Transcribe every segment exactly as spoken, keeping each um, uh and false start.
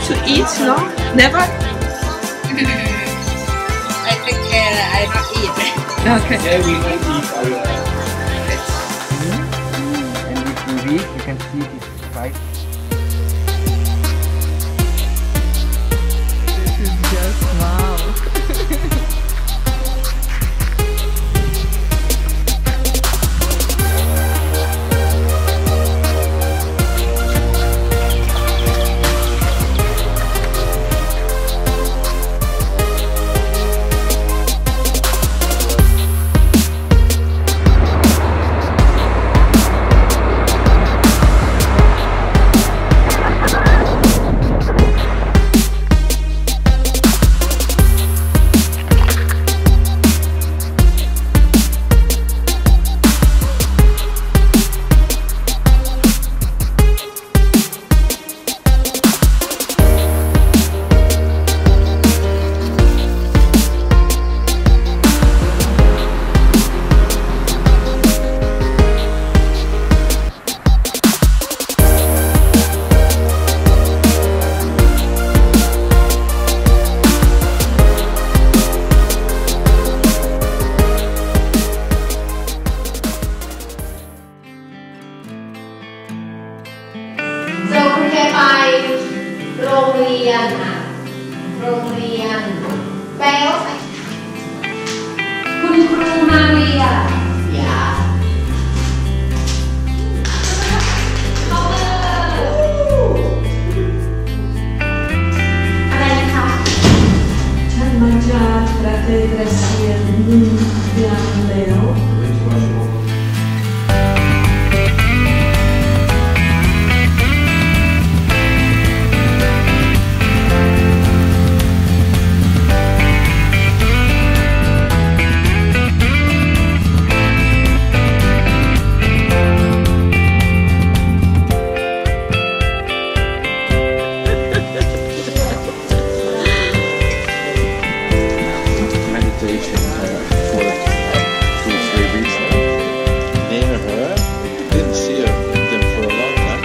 to eat, no? Never? I take care, I not eat. Okay. Yeah, we don't eat our pets. And if you read, you can see this white. This is just wow. So คุณเคยไปโรงเรียนอะโรงเรียนแปลว่าอะไรคุณครูมาเรียนอย่าอะไรนะคะฉันมาจากประเทศรัสเซียหนึ่งเดือนแล้ว Meditation uh, for two or three weeks now. Near her, didn't see her them for a long time.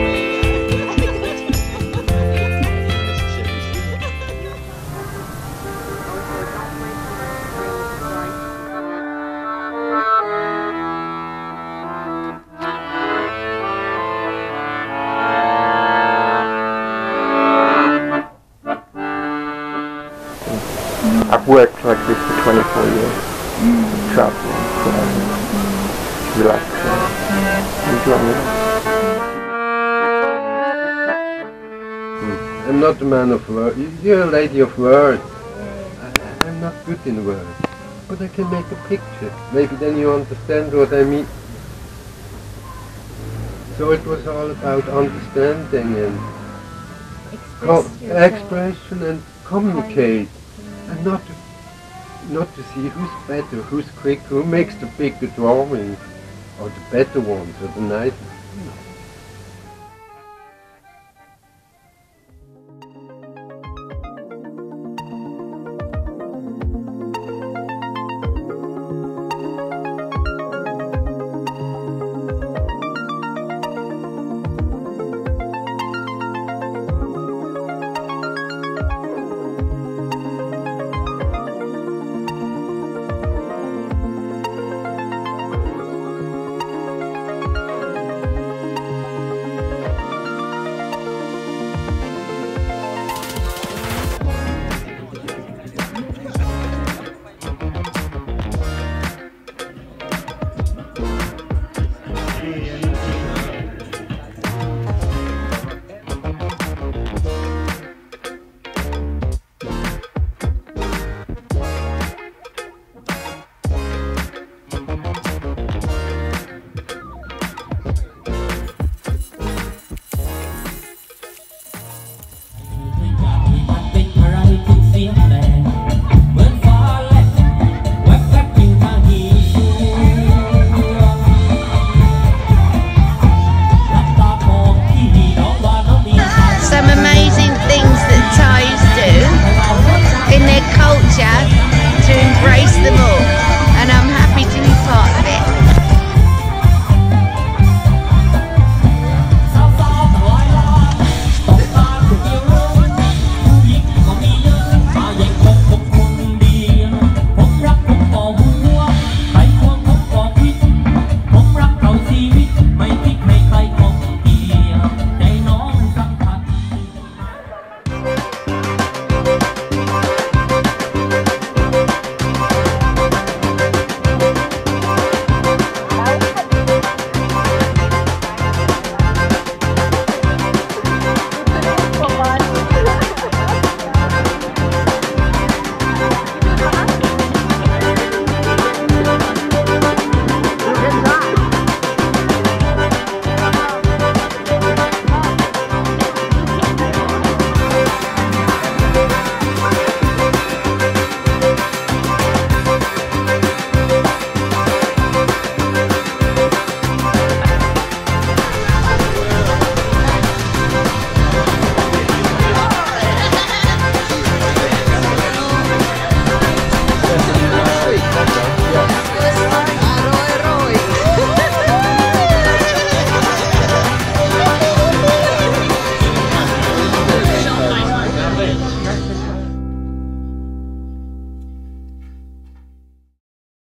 I've worked like this for twenty-four years. Traveling, traveling, relaxing, enjoying it. I'm not a man of words. You're a lady of words. I, I'm not good in words. But I can make a picture. Maybe then you understand what I mean. So it was all about understanding and co expression and communicate. And not to, not to see who's better, who's quicker, who makes the bigger drawings, or the better ones, or the nicer.